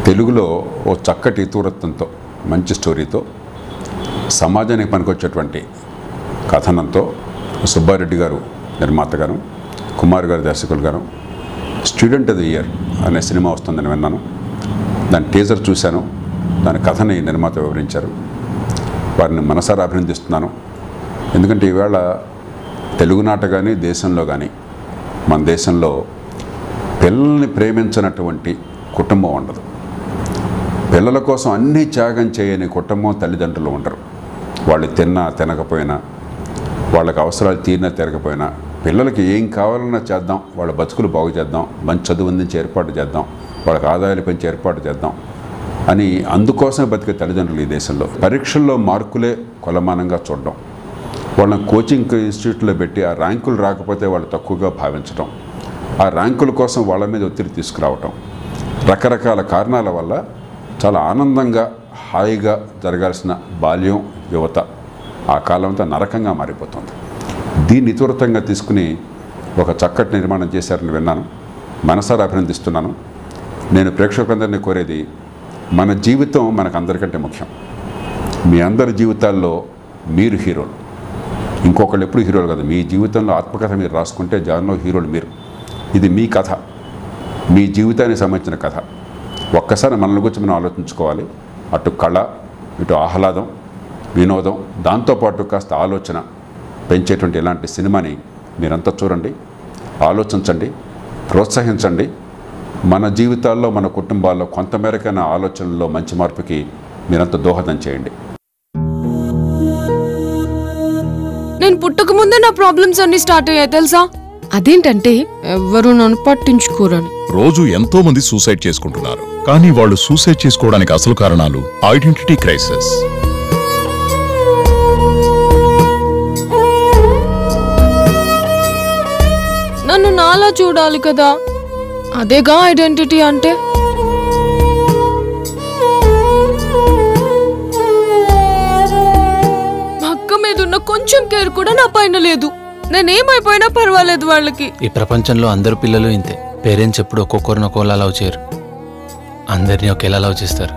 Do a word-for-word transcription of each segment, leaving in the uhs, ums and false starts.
తెలుగులో ఓ చక్కటి ఇతివృత్తంతో మంచి స్టోరీతో సమాజానికి పనికొచ్చేటువంటి కథనంతో సుబ్బారెడ్డి గారు నిర్మాత గారు, కుమార్ గారు దర్శకులు గారు స్టూడెంట్ ఆఫ్ ది ఇయర్ అనే సినిమా వస్తుందని విన్నాను. దాని టీజర్ చూశాను. దాని కథని నిర్మాత వివరించారు. వారిని మనసారా అభినందిస్తున్నాను. ఎందుకంటే ఈవేళ తెలుగునాట కానీ దేశంలో కానీ మన దేశంలో పిల్లల్ని ప్రేమించినటువంటి కుటుంబం ఉండదు. పిల్లల కోసం అన్నీ త్యాగం చేయని కుటుంబం తల్లిదండ్రులు ఉండరు. వాళ్ళు తిన్నా తినకపోయినా, వాళ్ళకి అవసరాలు తీరినా తిరగపోయినా పిల్లలకి ఏం కావాలన్నా చేద్దాం, వాళ్ళ బతుకులు బాగు చేద్దాం, మంచి చదువు అందించి ఏర్పాటు చేద్దాం, వాళ్ళకి ఆదాయాలు పెంచి ఏర్పాటు చేద్దాం అని అందుకోసమే బతికే తల్లిదండ్రులు ఈ దేశంలో. పరీక్షల్లో మార్కులే కొలమానంగా చూడడం, వాళ్ళని కోచింగ్ ఇన్స్టిట్యూట్లో పెట్టి ఆ ర్యాంకులు రాకపోతే వాళ్ళు తక్కువగా భావించడం, ఆ ర్యాంకుల కోసం వాళ్ళ మీద ఒత్తిడి తీసుకురావటం, రకరకాల కారణాల వల్ల చాలా ఆనందంగా హాయిగా జరగాల్సిన బాల్యం యువత ఆ కాలం అంతా నరకంగా మారిపోతుంది. దీన్ని ఇతివృత్తంగా తీసుకుని ఒక చక్కటి నిర్మాణం చేశారని విన్నాను. మనసారా అభినందిస్తున్నాను. నేను ప్రేక్షకులందరినీ కోరేది, మన జీవితం మనకు అందరికంటే ముఖ్యం. మీ అందరి జీవితాల్లో మీరు హీరోలు, ఇంకొకళ్ళు ఎప్పుడు హీరోలు కాదు. మీ జీవితంలో ఆత్మకథ మీరు రాసుకుంటే దానిలో హీరోలు మీరు. ఇది మీ కథ, మీ జీవితానికి సంబంధించిన కథ. ఒక్కసారి మనల్ని గురించి మనం ఆలోచించుకోవాలి. అటు కళ, ఇటు ఆహ్లాదం, వినోదం, దాంతోపాటు కాస్త ఆలోచన పెంచేటువంటి ఇలాంటి సినిమాని మీరంతా చూడండి, ఆలోచించండి, ప్రోత్సహించండి. మన జీవితాల్లో మన కుటుంబాల్లో కొంతమేరకైన ఆలోచనల్లో మంచి మార్పుకి మీరంతా దోహదం చేయండి. నేను పుట్టక ముందే నా ప్రాబ్లమ్స్ అన్ని స్టార్ట్ అయ్యాయి తెలుసా? అదేంటంటే ఎవరు నన్ను పట్టించుకోరని. రోజు ఎంతో మంది సూసైడ్ చేసుకుంటున్నారు, కానీ వాళ్ళు సూసైడ్ చేసుకోవడానికి అసలు కారణాలు ఐడెంటిటీ క్రైసిస్. నన్ను నాలా చూడాలి కదా, అదేగా ఐడెంటిటీ అంటే. మా అక్క మీద ఉన్న కొంచెం కేర్ కూడా నా పైన లేదు. నేనేమైపోయినా పర్వాలేదు వాళ్ళకి. ఈ ప్రపంచంలో అందరు పిల్లలు ఇంతే. పేరెంట్స్ ఎప్పుడు ఒక్కొక్కరిని ఒక్కోలా లవ్ చేయరు, అందరినీ ఒకేలా లవ్ చేస్తారు.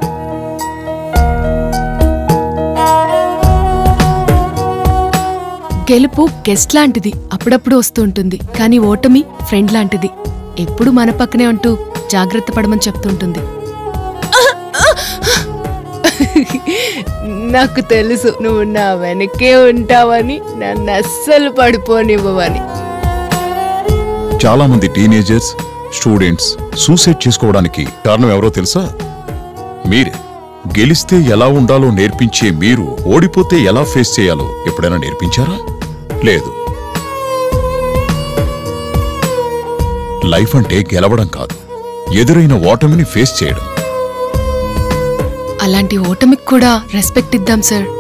గెలుపు గెస్ట్ లాంటిది, అప్పుడప్పుడు వస్తూ ఉంటుంది. కానీ ఓటమి ఫ్రెండ్ లాంటిది, ఎప్పుడు మన పక్కనే ఉంటూ జాగ్రత్త పడమని చెప్తుంటుంది. నాకు తెలుసు నువ్వు నా వెనకే ఉంటావని, నన్ను అస్సలు పడిపోనివ్వవని. చాలా మంది టీనేజర్స్, స్టూడెంట్స్ సూసైడ్ చేసుకోవడానికి కారణం ఎవరో తెలుసా? మీరే. గెలిస్తే ఎలా ఉండాలో నేర్పించే మీరు ఓడిపోతే ఎలా ఫేస్ చేయాలో ఎప్పుడైనా నేర్పించారా? లేదు. లైఫ్ అంటే గెలవడం కాదు, ఎదురైన ఓటమిని ఫేస్ చేయడం. అలాంటి ఓటమికి కూడా రెస్పెక్ట్ ఇద్దాం సార్.